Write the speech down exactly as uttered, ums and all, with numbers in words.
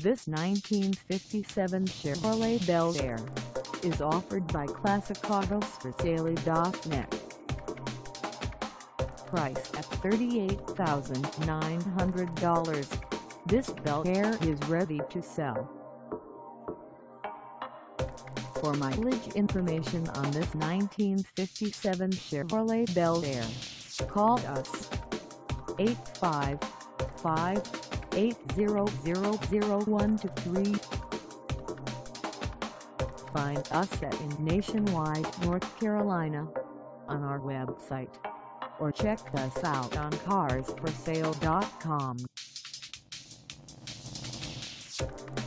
This nineteen fifty-seven Chevrolet Bel Air is offered by Classic Autos For Sale dot net. Priced at thirty-eight thousand nine hundred dollars, this Bel Air is ready to sell. For mileage information on this nineteen fifty-seven Chevrolet Bel Air, call us eight five five, eight zero zero zero one two three. Find us at in Nationwide, North Carolina on our website, or check us out on Cars For Sale dot com.